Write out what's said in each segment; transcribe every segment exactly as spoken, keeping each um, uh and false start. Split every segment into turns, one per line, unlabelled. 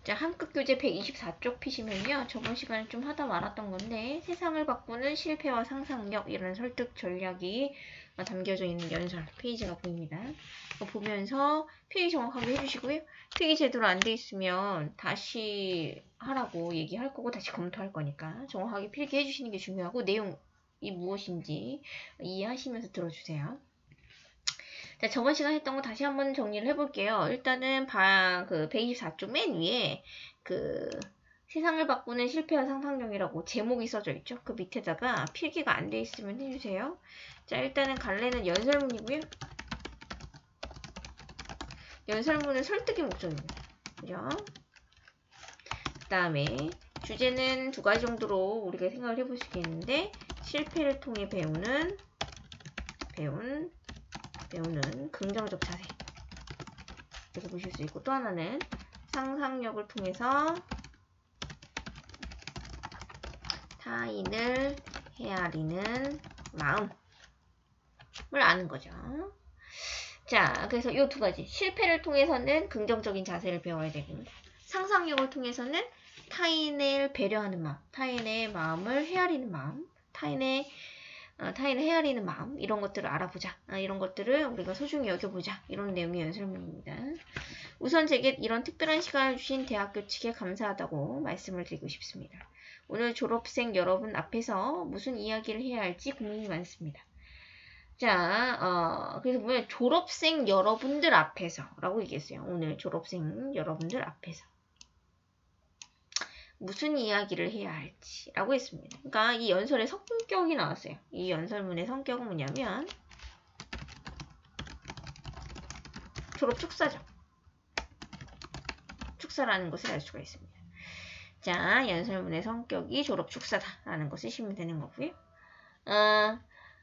자, 한국교재 백이십사 쪽 피시면요. 저번 시간에 좀 하다 말았던 건데 세상을 바꾸는 실패와 상상력 이런 설득 전략이 담겨져 있는 연설 페이지가 보입니다. 이거 보면서 필기 정확하게 해주시고요. 필기 제대로 안 돼 있으면 다시 하라고 얘기할 거고 다시 검토할 거니까 정확하게 필기해 주시는 게 중요하고 내용이 무엇인지 이해하시면서 들어주세요. 자, 저번 시간 했던 거 다시 한번 정리를 해볼게요. 일단은 바, 그 백이십사 쪽 맨 위에 그 세상을 바꾸는 실패와 상상력이라고 제목이 써져 있죠. 그 밑에다가 필기가 안 돼 있으면 해주세요. 자, 일단은 갈래는 연설문이고요. 연설문은 설득의 목적입니다. 그죠? 그 다음에 주제는 두 가지 정도로 우리가 생각을 해볼 수 있겠는데 실패를 통해 배우는 배운 배우는 긍정적 자세 이렇게 보실 수 있고 또 하나는 상상력을 통해서 타인을 헤아리는 마음을 아는 거죠. 자, 그래서 이 두 가지 실패를 통해서는 긍정적인 자세를 배워야 됩니다. 상상력을 통해서는 타인을 배려하는 마음, 타인의 마음을 헤아리는 마음, 타인의 어, 타인을 헤아리는 마음 이런 것들을 알아보자. 아, 이런 것들을 우리가 소중히 여겨보자. 이런 내용의 연설문입니다. 우선 제게 이런 특별한 시간을 주신 대학교 측에 감사하다고 말씀을 드리고 싶습니다. 오늘 졸업생 여러분 앞에서 무슨 이야기를 해야 할지 고민이 많습니다. 자, 어, 그래서 뭐냐 졸업생 여러분들 앞에서 라고 얘기했어요. 오늘 졸업생 여러분들 앞에서 무슨 이야기를 해야 할지 라고 했습니다. 그러니까 이 연설의 성격이 나왔어요. 이 연설문의 성격은 뭐냐면 졸업 축사죠. 축사라는 것을 알 수가 있습니다. 자, 연설문의 성격이 졸업 축사다라는 거 쓰시면 되는 거고요. 어,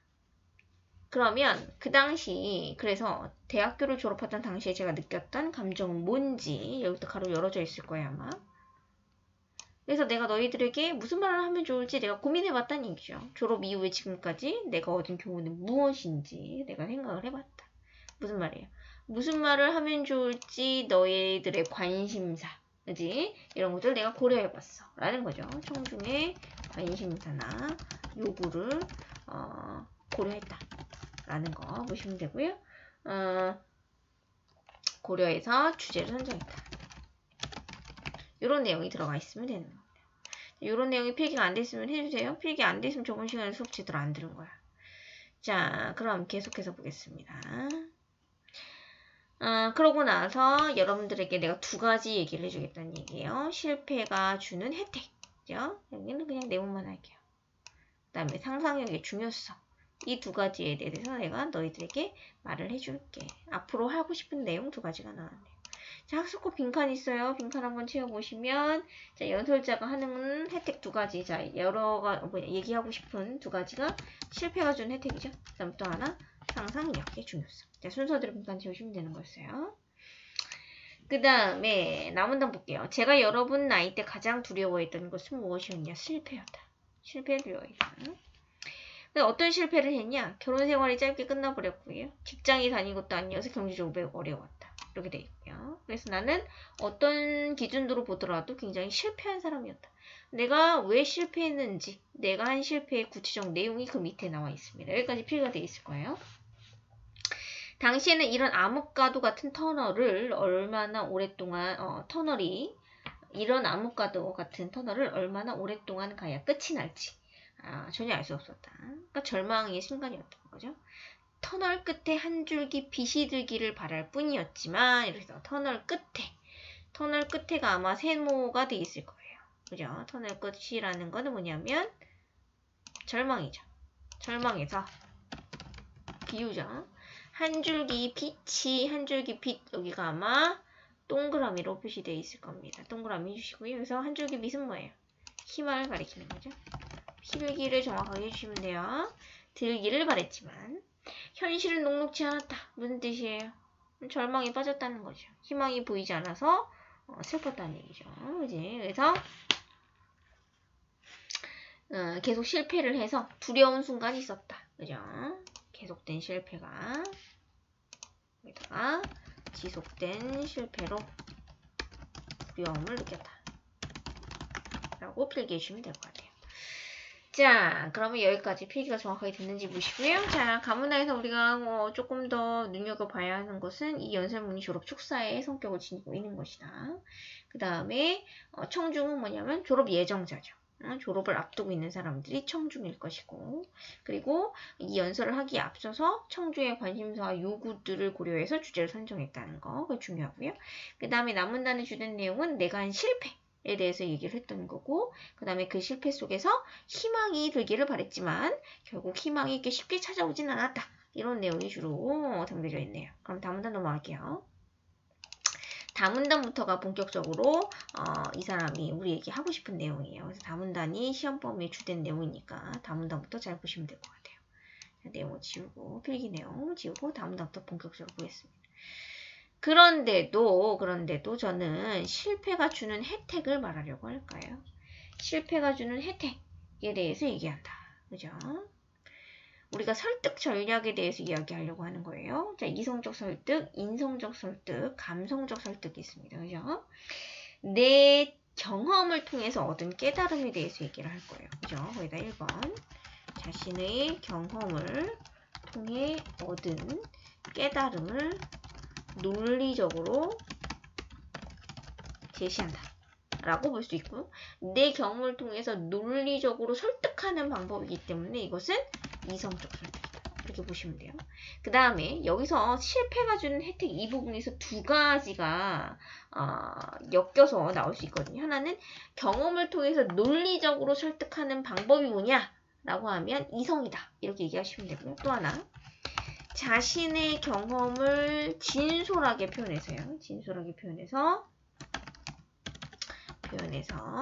그러면 그 당시 그래서 대학교를 졸업하던 당시에 제가 느꼈던 감정은 뭔지 여기도 가로 열어져 있을 거예요 아마. 그래서 내가 너희들에게 무슨 말을 하면 좋을지 내가 고민해봤다는 얘기죠. 졸업 이후에 지금까지 내가 얻은 교훈은 무엇인지 내가 생각을 해봤다. 무슨 말이에요? 무슨 말을 하면 좋을지 너희들의 관심사, 그지? 이런 것들 내가 고려해봤어. 라는 거죠. 청중의 관심사나 요구를 어, 고려했다. 라는 거 보시면 되고요. 어, 고려해서 주제를 선정했다. 이런 내용이 들어가 있으면 되는 겁니다. 이런 내용이 필기가 안 됐으면 해주세요. 필기 안 됐으면 저번 시간에 수업 제대로 안 들은 거야. 자, 그럼 계속해서 보겠습니다. 아, 그러고 나서 여러분들에게 내가 두 가지 얘기를 해주겠다는 얘기예요. 실패가 주는 혜택. 그죠? 여기는 그냥 내용만 할게요. 그 다음에 상상력의 중요성. 이 두 가지에 대해서 내가 너희들에게 말을 해줄게. 앞으로 하고 싶은 내용 두 가지가 나왔네요. 자, 학습고 빈칸 있어요. 빈칸 한번 채워보시면, 자, 연설자가 하는 혜택 두 가지. 자, 여러가, 뭐냐, 얘기하고 싶은 두 가지가 실패가 준 혜택이죠. 그 다음 또 하나, 상상력의 중요성. 자, 순서대로 빈칸 채우시면 되는 거였어요. 그 다음에, 남은 단 볼게요. 제가 여러분 나이 때 가장 두려워했던 것은 무엇이었냐? 실패였다. 실패를 두려워했다. 어떤 실패를 했냐? 결혼 생활이 짧게 끝나버렸고요. 직장이 다닌 것도 아니어서 경제적으로 매우 어려웠다. 이렇게 돼 있고요. 그래서 나는 어떤 기준으로 보더라도 굉장히 실패한 사람이었다. 내가 왜 실패했는지, 내가 한 실패의 구체적 내용이 그 밑에 나와 있습니다. 여기까지 필기가 돼 있을 거예요. 당시에는 이런 암흑가도 같은 터널을 얼마나 오랫동안, 어, 터널이, 이런 암흑가도 같은 터널을 얼마나 오랫동안 가야 끝이 날지. 아, 전혀 알 수 없었다. 그러니까 절망의 순간이었던 거죠. 터널 끝에 한 줄기 빛이 들기를 바랄 뿐이었지만 이렇게 해서 터널 끝에 터널 끝에가 아마 세모가 돼 있을 거예요. 그죠? 터널 끝이라는 거는 뭐냐면 절망이죠. 절망에서 비유죠. 한 줄기 빛이 한 줄기 빛 여기가 아마 동그라미로 표시되어 있을 겁니다. 동그라미 주시고요. 여기서 한 줄기 빛은 뭐예요? 희망을 가리키는 거죠. 필기를 정확하게 해주시면 돼요. 들기를 바랬지만 현실은 녹록지 않았다. 무슨 뜻이에요? 절망에 빠졌다는 거죠. 희망이 보이지 않아서 어, 슬펐다는 얘기죠. 그지? 그래서 어, 계속 실패를 해서 두려운 순간이 있었다. 그죠? 계속된 실패가 여기다가 지속된 실패로 두려움을 느꼈다. 라고 필기해 주시면 될 것 같아요. 자, 그러면 여기까지 필기가 정확하게 됐는지 보시고요. 자, 가문하에서 우리가 뭐 조금 더 눈여겨봐야 하는 것은 이 연설문이 졸업 축사의 성격을 지니고 있는 것이다. 그 다음에 어, 청중은 뭐냐면 졸업 예정자죠. 어, 졸업을 앞두고 있는 사람들이 청중일 것이고, 그리고 이 연설을 하기에 앞서서 청중의 관심사와 요구들을 고려해서 주제를 선정했다는 거, 그게 중요하고요. 그 다음에 남문단의 주된 내용은 내가 한 실패 에 대해서 얘기를 했던 거고, 그 다음에 그 실패 속에서 희망이 들기를 바랬지만 결국 희망이 이렇게 쉽게 찾아오진 않았다. 이런 내용이 주로 담겨져 있네요. 그럼 다문단 넘어갈게요. 다문단부터가 본격적으로 어, 이 사람이 우리에게 하고 싶은 내용이에요. 그래서 다문단이 시험 범위의 주된 내용이니까 다문단부터 잘 보시면 될 것 같아요. 자, 내용을 지우고 필기 내용 지우고 다문단부터 본격적으로 보겠습니다. 그런데도 그런데도 저는 실패가 주는 혜택을 말하려고 할까요? 실패가 주는 혜택에 대해서 얘기한다. 그죠? 우리가 설득 전략에 대해서 이야기하려고 하는 거예요. 자, 이성적 설득, 인성적 설득, 감성적 설득이 있습니다. 그죠? 내 경험을 통해서 얻은 깨달음에 대해서 얘기를 할 거예요. 그죠? 거기다 일 번. 자신의 경험을 통해 얻은 깨달음을 논리적으로 제시한다 라고 볼 수 있고, 내 경험을 통해서 논리적으로 설득하는 방법이기 때문에 이것은 이성적 설득이다. 이렇게 보시면 돼요. 그 다음에 여기서 실패가 주는 혜택 이 부분에서 두 가지가 어, 엮여서 나올 수 있거든요. 하나는 경험을 통해서 논리적으로 설득하는 방법이 뭐냐 라고 하면 이성이다. 이렇게 얘기하시면 되고요. 또 하나, 자신의 경험을 진솔하게 표현해서요. 진솔하게 표현해서 표현해서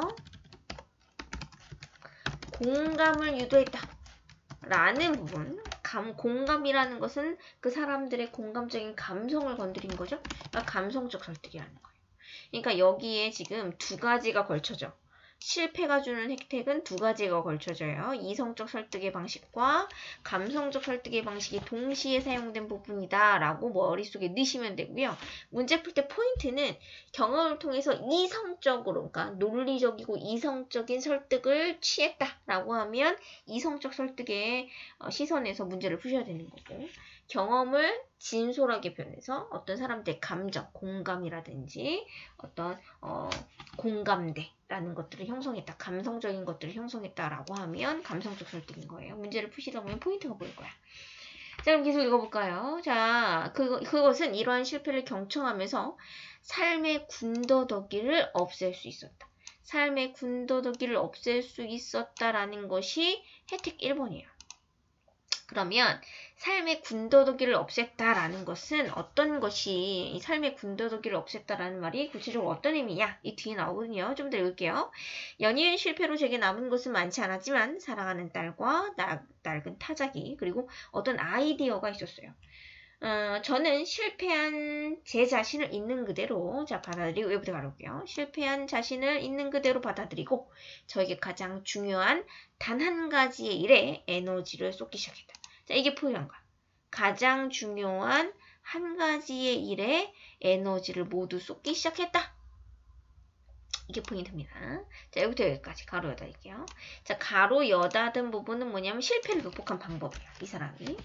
공감을 유도했다 라는 부분. 감, 공감이라는 것은 그 사람들의 공감적인 감성을 건드린 거죠. 그러니까 감성적 설득이라는 거예요. 그러니까 여기에 지금 두 가지가 걸쳐져. 실패가 주는 혜택은 두 가지가 걸쳐져요. 이성적 설득의 방식과 감성적 설득의 방식이 동시에 사용된 부분이다 라고 머릿속에 넣으시면 되고요. 문제 풀 때 포인트는 경험을 통해서 이성적으로, 그러니까 논리적이고 이성적인 설득을 취했다 라고 하면 이성적 설득의 시선에서 문제를 푸셔야 되는 거고, 경험을 진솔하게 표현해서 어떤 사람들의 감정, 공감이라든지 어떤 어, 공감대라는 것들을 형성했다, 감성적인 것들을 형성했다라고 하면 감성적 설득인 거예요. 문제를 푸시다 보면 포인트가 보일 거야. 자, 그럼 계속 읽어볼까요? 자, 그, 그것은 이러한 실패를 경청하면서 삶의 군더더기를 없앨 수 있었다. 삶의 군더더기를 없앨 수 있었다라는 것이 혜택 일 번이에요. 그러면 삶의 군더더기를 없앴다라는 것은 어떤 것이, 이 삶의 군더더기를 없앴다라는 말이 구체적으로 어떤 의미냐? 이 뒤에 나오거든요. 좀 더 읽을게요. 연이은 실패로 제게 남은 것은 많지 않았지만 사랑하는 딸과 나, 낡은 타자기, 그리고 어떤 아이디어가 있었어요. 어, 저는 실패한 제 자신을 있는 그대로, 자, 받아들이고, 여기부터 가볼게요. 실패한 자신을 있는 그대로 받아들이고, 저에게 가장 중요한 단 한 가지의 일에 에너지를 쏟기 시작했다. 자, 이게 포인트인 거야. 가장 중요한 한 가지의 일에 에너지를 모두 쏟기 시작했다. 이게 포인트입니다. 자, 여기부터 여기까지 가로 여닫을게요. 자, 가로 여닫은 부분은 뭐냐면 실패를 극복한 방법이에요. 이 사람이.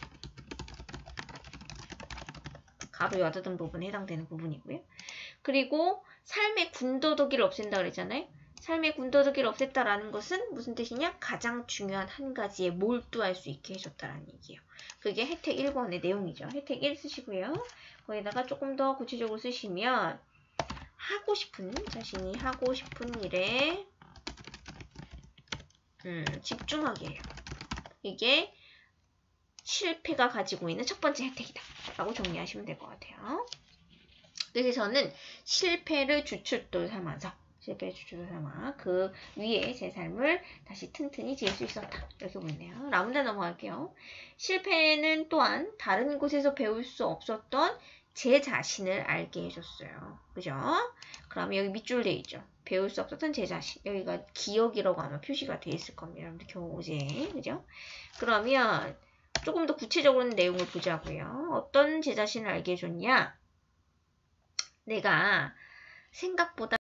가로 여닫은 부분에 해당되는 부분이고요. 그리고 삶의 군더더기를 없앤다 그랬잖아요. 삶의 군더더기를 없앴다라는 것은 무슨 뜻이냐? 가장 중요한 한 가지에 몰두할 수 있게 해줬다라는 얘기예요. 그게 혜택 일 번의 내용이죠. 혜택 일 쓰시고요. 거기다가 조금 더 구체적으로 쓰시면 하고 싶은, 자신이 하고 싶은 일에 음, 집중하게 해요. 이게 실패가 가지고 있는 첫 번째 혜택이다 라고 정리하시면 될 것 같아요. 그래서 저는 실패를 주춧돌 삼아서 실패를 주춧돌 삼아 그 위에 제 삶을 다시 튼튼히 지을 수 있었다. 이렇게 보이네요. 라문단 넘어갈게요. 실패는 또한 다른 곳에서 배울 수 없었던 제 자신을 알게 해줬어요. 그죠? 그러면 여기 밑줄 돼 있죠. 배울 수 없었던 제 자신. 여기가 기억이라고 아마 표시가 돼 있을 겁니다. 여러분들 교재. 그죠? 그러면 조금 더 구체적으로 내용을 보자고요. 어떤 제 자신을 알게 해줬냐? 내가 생각보다